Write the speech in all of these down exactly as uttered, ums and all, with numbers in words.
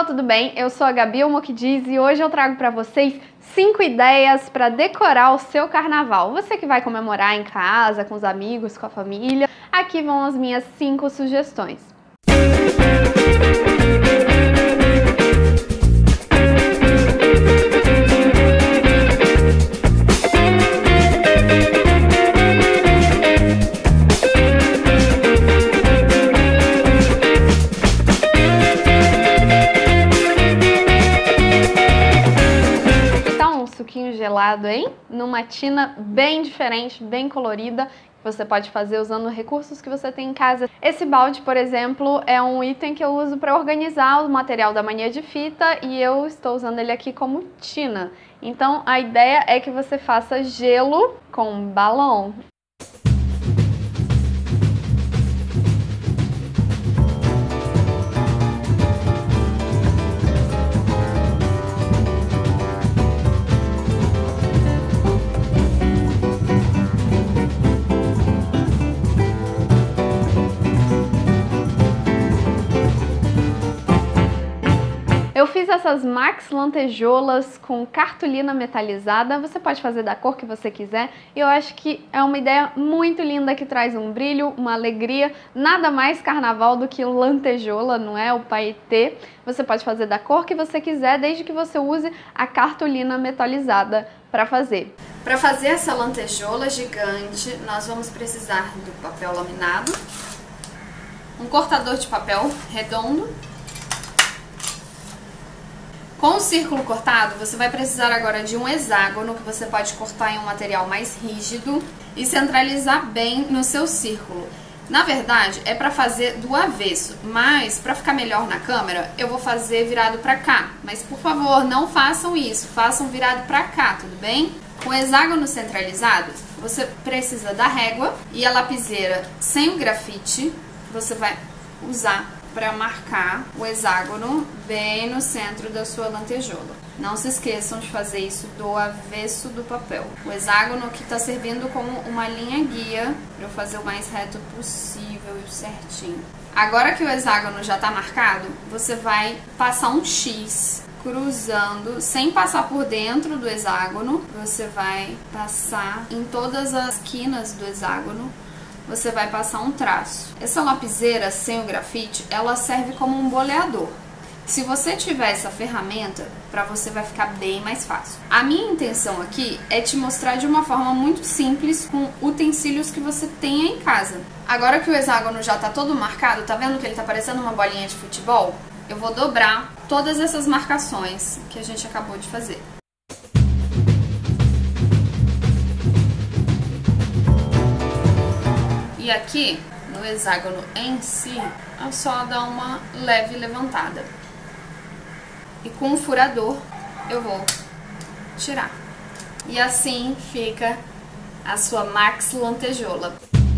pessoal, tudo bem? Eu sou a Gabi, o Mokidiz, e hoje eu trago para vocês cinco ideias para decorar o seu carnaval. Você que vai comemorar em casa, com os amigos, com a família, aqui vão as minhas cinco sugestões. Suquinho gelado, hein? Numa tina bem diferente, bem colorida, que você pode fazer usando recursos que você tem em casa. Esse balde, por exemplo, é um item que eu uso para organizar o material da mania de fita e eu estou usando ele aqui como tina. Então a ideia é que você faça gelo com balão. Eu fiz essas Max lantejoulas com cartolina metalizada, você pode fazer da cor que você quiser, e eu acho que é uma ideia muito linda que traz um brilho, uma alegria, nada mais carnaval do que lantejoula, não é? O paetê. Você pode fazer da cor que você quiser, desde que você use a cartolina metalizada para fazer. Para fazer essa lantejoula gigante, nós vamos precisar do papel laminado, um cortador de papel redondo. Com o círculo cortado, você vai precisar agora de um hexágono que você pode cortar em um material mais rígido e centralizar bem no seu círculo. Na verdade, é para fazer do avesso, mas para ficar melhor na câmera, eu vou fazer virado para cá. Mas por favor, não façam isso, façam virado para cá, tudo bem? Com o hexágono centralizado, você precisa da régua e a lapiseira sem o grafite, você vai usar para marcar o hexágono bem no centro da sua lantejoula. Não se esqueçam de fazer isso do avesso do papel. O hexágono que está servindo como uma linha guia para eu fazer o mais reto possível e certinho. Agora que o hexágono já está marcado, você vai passar um X cruzando, sem passar por dentro do hexágono. Você vai passar em todas as quinas do hexágono. Você vai passar um traço. Essa lapiseira sem o grafite, ela serve como um boleador. Se você tiver essa ferramenta, para você vai ficar bem mais fácil. A minha intenção aqui é te mostrar de uma forma muito simples, com utensílios que você tenha em casa. Agora que o hexágono já está todo marcado, tá vendo que ele tá parecendo uma bolinha de futebol? Eu vou dobrar todas essas marcações que a gente acabou de fazer. E aqui, no hexágono em si, é só dar uma leve levantada. E com o furador, eu vou tirar. E assim fica a sua Max lantejoula.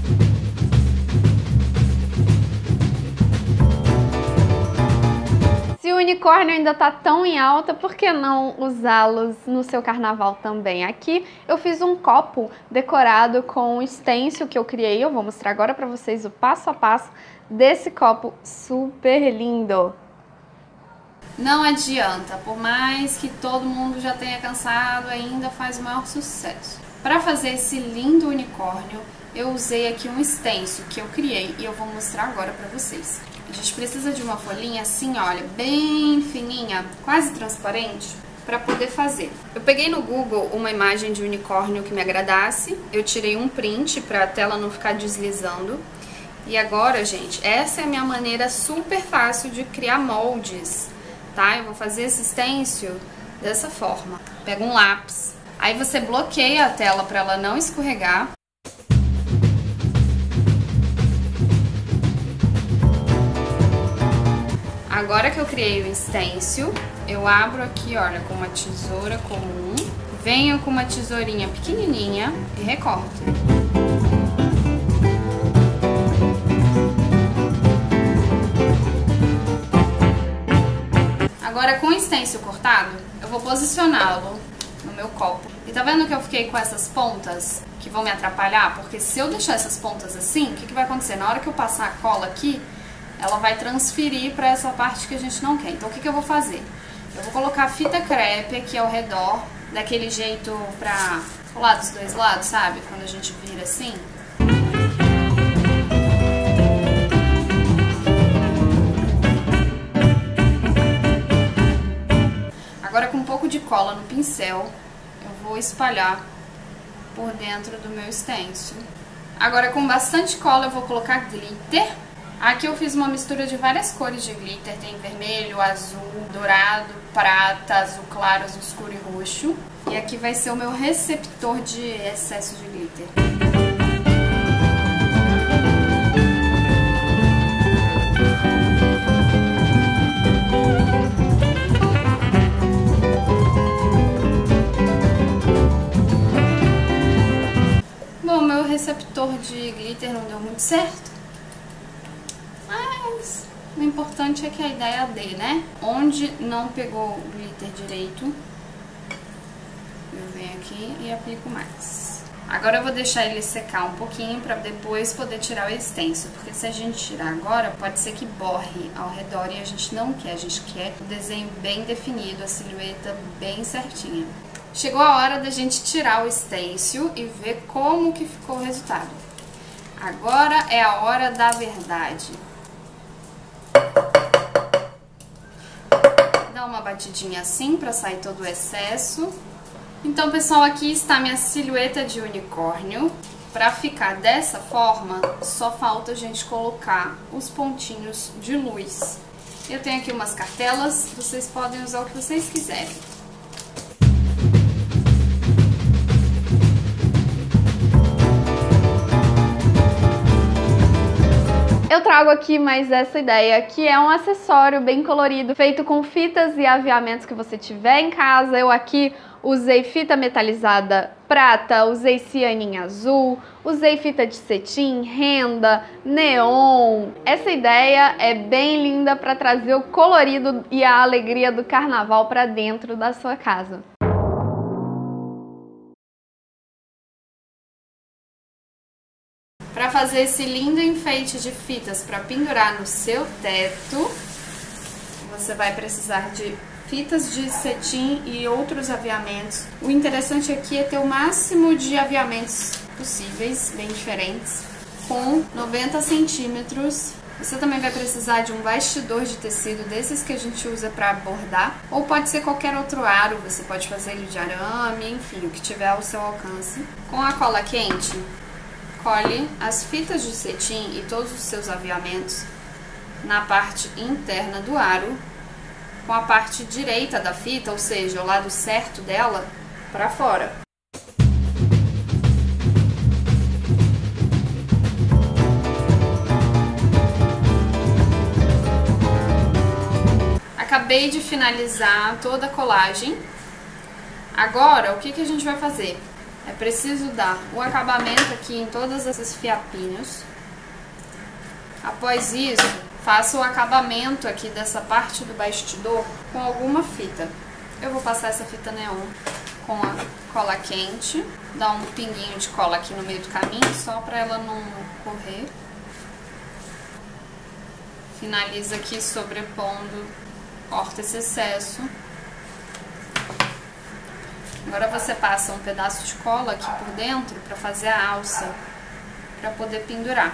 Se o unicórnio ainda tá tão em alta, por que não usá-los no seu carnaval também? Aqui eu fiz um copo decorado com um stencil que eu criei. Eu vou mostrar agora pra vocês o passo a passo desse copo super lindo. Não adianta, por mais que todo mundo já tenha cansado, ainda faz o maior sucesso. Para fazer esse lindo unicórnio, eu usei aqui um stencil que eu criei e eu vou mostrar agora pra vocês. A gente precisa de uma folhinha assim, olha, bem fininha, quase transparente, para poder fazer. Eu peguei no Google uma imagem de unicórnio que me agradasse, eu tirei um print para a tela não ficar deslizando. E agora, gente, essa é a minha maneira super fácil de criar moldes, tá? Eu vou fazer esse stencil dessa forma. Pega um lápis, aí você bloqueia a tela para ela não escorregar. Agora que eu criei o stencil, eu abro aqui, olha, com uma tesoura comum, venho com uma tesourinha pequenininha e recorto. Agora com o stencil cortado, eu vou posicioná-lo no meu copo. E tá vendo que eu fiquei com essas pontas que vão me atrapalhar? Porque se eu deixar essas pontas assim, o que, que vai acontecer? Na hora que eu passar a cola aqui, ela vai transferir para essa parte que a gente não quer. Então o que, que eu vou fazer? Eu vou colocar fita crepe aqui ao redor, daquele jeito pra colar dos dois lados, sabe? Quando a gente vira assim. Agora com um pouco de cola no pincel, eu vou espalhar por dentro do meu stencil. Agora com bastante cola eu vou colocar glitter. Aqui eu fiz uma mistura de várias cores de glitter, tem vermelho, azul, dourado, prata, azul claro, azul escuro e roxo. E aqui vai ser o meu receptor de excesso de glitter. Bom, meu receptor de glitter não deu muito certo. Mas o importante é que a ideia dê, né? Onde não pegou o glitter direito, eu venho aqui e aplico mais. Agora eu vou deixar ele secar um pouquinho pra depois poder tirar o stencil, porque se a gente tirar agora, pode ser que borre ao redor e a gente não quer. A gente quer o desenho bem definido, a silhueta bem certinha. Chegou a hora da gente tirar o stencil e ver como que ficou o resultado. Agora é a hora da verdade. Dá uma batidinha assim para sair todo o excesso. Então, pessoal, aqui está minha silhueta de unicórnio. Para ficar dessa forma, só falta a gente colocar os pontinhos de luz. Eu tenho aqui umas cartelas, vocês podem usar o que vocês quiserem. Eu trago aqui mais essa ideia, que é um acessório bem colorido, feito com fitas e aviamentos que você tiver em casa. Eu aqui usei fita metalizada prata, usei cianinha azul, usei fita de cetim, renda, neon. Essa ideia é bem linda para trazer o colorido e a alegria do carnaval para dentro da sua casa. Para fazer esse lindo enfeite de fitas para pendurar no seu teto, você vai precisar de fitas de cetim e outros aviamentos. O interessante aqui é ter o máximo de aviamentos possíveis, bem diferentes, com noventa centímetros. Você também vai precisar de um bastidor de tecido desses que a gente usa para bordar, ou pode ser qualquer outro aro, você pode fazer ele de arame, enfim, o que tiver ao seu alcance. Com a cola quente, cole as fitas de cetim e todos os seus aviamentos na parte interna do aro, com a parte direita da fita, ou seja, o lado certo dela, para fora. Acabei de finalizar toda a colagem. Agora, o que que a gente vai fazer? É preciso dar o acabamento aqui em todos esses fiapinhos. Após isso, faço o acabamento aqui dessa parte do bastidor com alguma fita. Eu vou passar essa fita neon com a cola quente, dar um pinguinho de cola aqui no meio do caminho, só para ela não correr. Finaliza aqui sobrepondo, corta esse excesso. Agora você passa um pedaço de cola aqui por dentro para fazer a alça, para poder pendurar.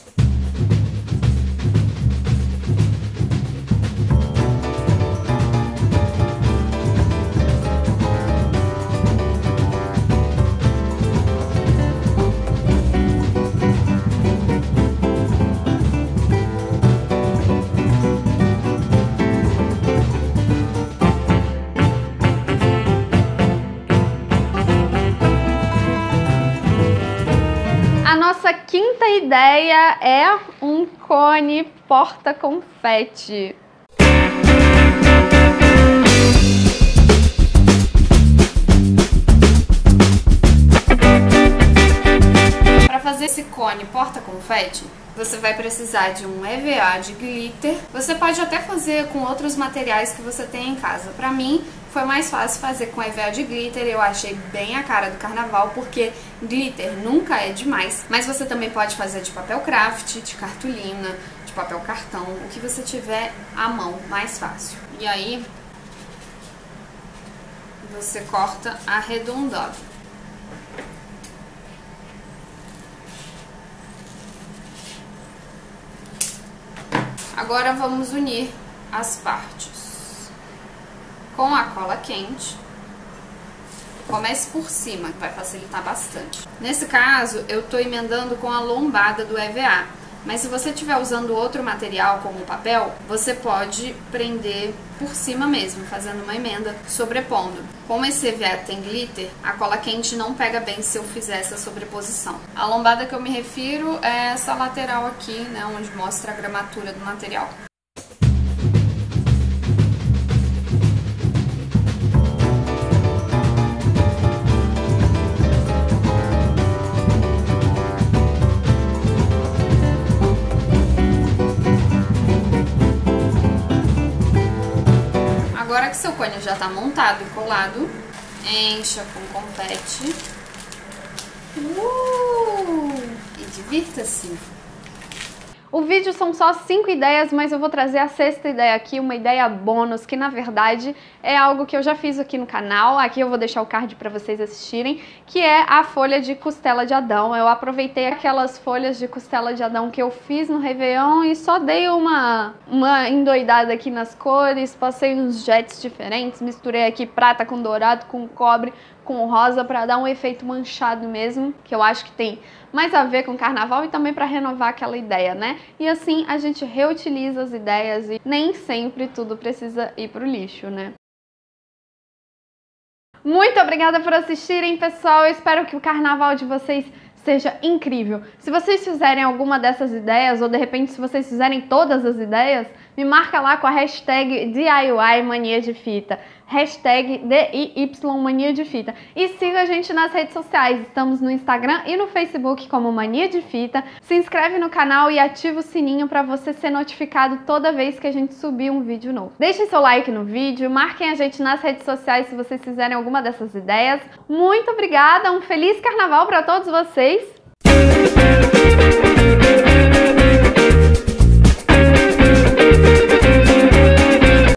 Nossa quinta ideia é um cone porta-confete. Para fazer esse cone porta-confete, você vai precisar de um E V A de glitter. Você pode até fazer com outros materiais que você tem em casa. Para mim, foi mais fácil fazer com E V A de glitter. Eu achei bem a cara do carnaval, porque glitter nunca é demais. Mas você também pode fazer de papel craft, de cartolina, de de papel cartão, o que você tiver à mão mais fácil. E aí você corta arredondado. Agora vamos unir as partes com a cola quente. Comece por cima, que vai facilitar bastante. Nesse caso, eu tô emendando com a lombada do E V A. Mas se você estiver usando outro material, como o papel, você pode prender por cima mesmo, fazendo uma emenda, sobrepondo. Como esse E V A tem glitter, a cola quente não pega bem se eu fizer essa sobreposição. A lombada que eu me refiro é essa lateral aqui, né, onde mostra a gramatura do material. Agora que seu cone já está montado e colado, encha com confete uh, e divirta-se! O vídeo são só cinco ideias, mas eu vou trazer a sexta ideia aqui, uma ideia bônus, que na verdade é algo que eu já fiz aqui no canal. Aqui eu vou deixar o card para vocês assistirem, que é a folha de costela de Adão. Eu aproveitei aquelas folhas de costela de Adão que eu fiz no Réveillon e só dei uma, uma endoidada aqui nas cores, passei uns jets diferentes, misturei aqui prata com dourado, com cobre, com rosa, para dar um efeito manchado mesmo, que eu acho que tem mais a ver com carnaval e também para renovar aquela ideia, né? E assim a gente reutiliza as ideias e nem sempre tudo precisa ir pro lixo, né? Muito obrigada por assistirem, pessoal. Eu espero que o carnaval de vocês seja incrível. Se vocês fizerem alguma dessas ideias, ou de repente se vocês fizerem todas as ideias, me marca lá com a hashtag D I Y Mania de Fita. Hashtag D I Y Mania de Fita. E siga a gente nas redes sociais. Estamos no Instagram e no Facebook como Mania de Fita. Se inscreve no canal e ativa o sininho para você ser notificado toda vez que a gente subir um vídeo novo. Deixem seu like no vídeo, marquem a gente nas redes sociais se vocês fizerem alguma dessas ideias. Muito obrigada, um feliz carnaval para todos vocês!